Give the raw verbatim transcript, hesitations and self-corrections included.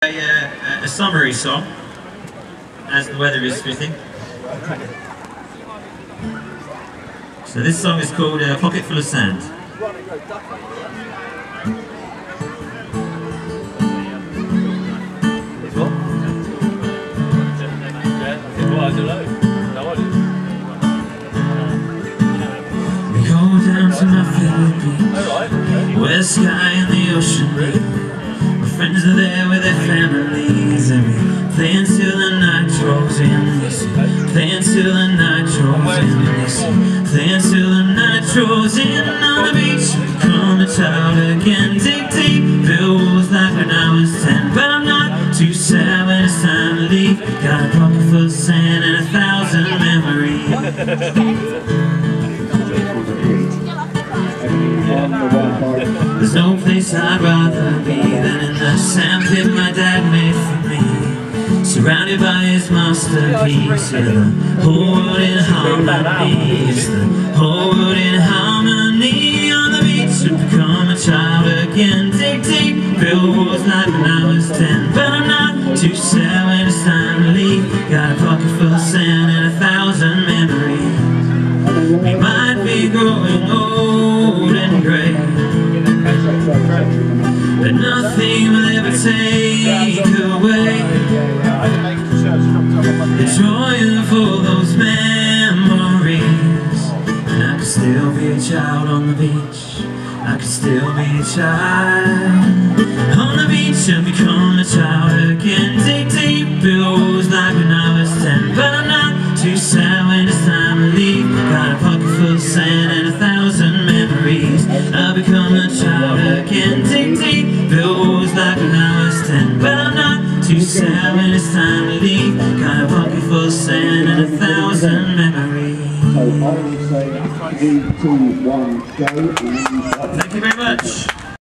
A, uh, a summery song, as the weather is fitting. So this song is called uh, Pocket Full of Sand. We go down to my favorite beach, where the sky and the ocean meet. My friends are there with their families, and we play until the night draws in. Play until the night draws in. Play until the night draws in. On the beach, become a child again. Dig deep, build walls like when I was ten. But I'm not too sad when it's time to leave. Got a pocket full of sand and a thousand memories. There's no place I'd rather be than in the sandpit my dad made for me. Surrounded by his masterpiece, yeah, the whole world in harmony. It's the whole world in harmony. On the beach to become a child again. Dig deep, build walls like when I was ten. But I'm not too sad when it's time to leave. Got a pocket full of sand and a thousand memories. We might be growing old and grey, but nothing will ever take away the joy of all those memories. And I could still be a child on the beach. I could still be a child on the beach and become a child again. Dig deep, build walls like when I was ten. But I'm not too sad when it's time to leave. Got a pocket full of sand and a thousand memories. I'll become a child again. Dig deep, build walls like when I was ten. But I'm not too sad when it's time to leave. Got a pocket full of sand and a thousand memories. So I will say three, two, one, go. Thank you very much.